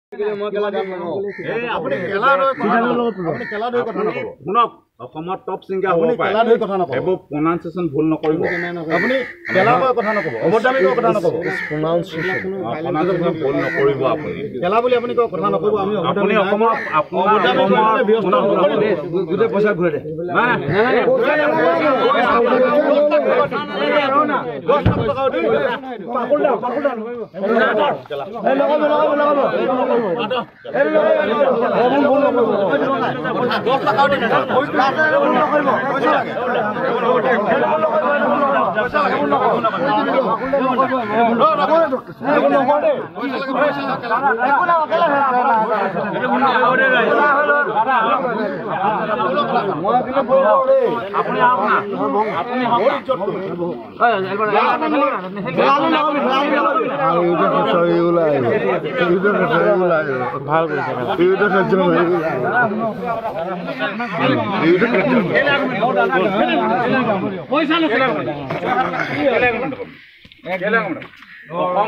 অসমত top singer হ'ব পাৰে এইবোৰ প্ৰনাউন্সিয়েচন ভুল নকৰিব আপুনি কেলা কয় কথা নকব অবদামি কয় কথা নকব প্ৰনাউন্সিয়েচন ভুল নকৰিব আপুনি কেলা বুলি আপুনি কয় কথা নকব আমি আপুনি অসমত অবদামি কয় ব্যস্ত গুটে পইচা ঘুৰে দে পয়সা